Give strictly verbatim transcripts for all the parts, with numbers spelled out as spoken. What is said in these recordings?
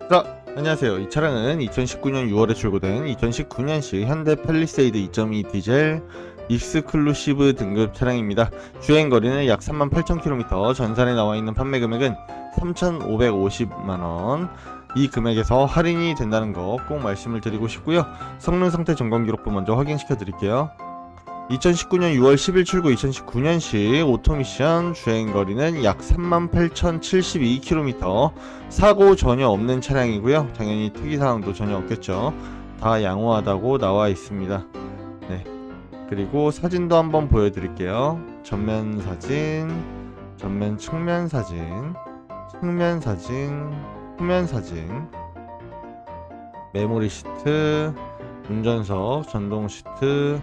자, 안녕하세요. 이 차량은 이천십구 년 유월에 출고된 이천십구 년식 현대 팰리세이드 이 점 이 디젤 익스클루시브 등급 차량입니다. 주행거리는 약 삼만 팔천 킬로미터, 전산에 나와있는 판매금액은 삼천오백오십만 원. 이 금액에서 할인이 된다는 거 꼭 말씀을 드리고 싶고요. 성능상태 점검기록부 먼저 확인시켜 드릴게요. 이천십구 년 유월 십일 출고 이천십구 년식 오토미션, 주행거리는 약 삼만 팔천 칠십이 킬로미터, 사고 전혀 없는 차량이고요. 당연히 특이사항도 전혀 없겠죠. 다 양호하다고 나와 있습니다. 네. 그리고 사진도 한번 보여드릴게요. 전면 사진, 전면 측면 사진, 측면 사진, 후면 사진, 메모리 시트, 운전석, 전동 시트,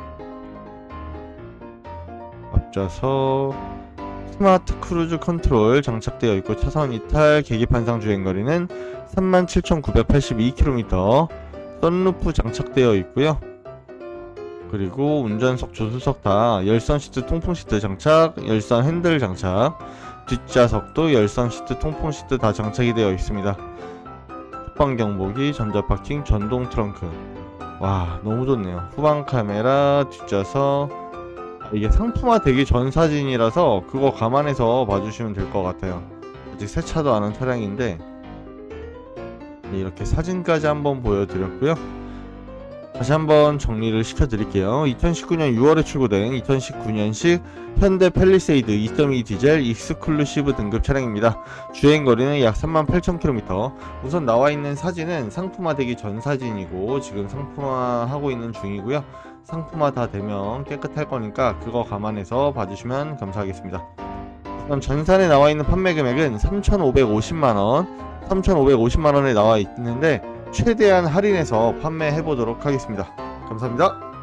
앞좌석, 스마트 크루즈 컨트롤 장착되어 있고, 차선 이탈, 계기판상 주행거리는 삼만 칠천구백팔십이 킬로미터, 선루프 장착되어 있고요. 그리고 운전석, 조수석 다 열선 시트, 통풍 시트 장착, 열선 핸들 장착, 뒷좌석도 열선 시트, 통풍 시트 다 장착이 되어 있습니다. 후방 경보기, 전자파킹, 전동 트렁크. 와, 너무 좋네요. 후방 카메라, 뒷좌석. 이게 상품화 되기 전 사진이라서 그거 감안해서 봐주시면 될 것 같아요. 아직 세차도 안 한 차량인데, 네, 이렇게 사진까지 한번 보여드렸고요. 다시 한번 정리를 시켜드릴게요. 이천십구 년 유월에 출고된 이천십구 년식 현대 팰리세이드 이 점 이 디젤 익스클루시브 등급 차량입니다. 주행거리는 약 삼만 팔천 킬로미터. 우선 나와있는 사진은 상품화 되기 전 사진이고, 지금 상품화 하고 있는 중이고요. 상품화 다 되면 깨끗할 거니까 그거 감안해서 봐주시면 감사하겠습니다. 그럼 전산에 나와있는 판매 금액은 삼천오백오십만 원, 삼천오백오십만 원에 나와 있는데 최대한 할인해서 판매해 보도록 하겠습니다. 감사합니다.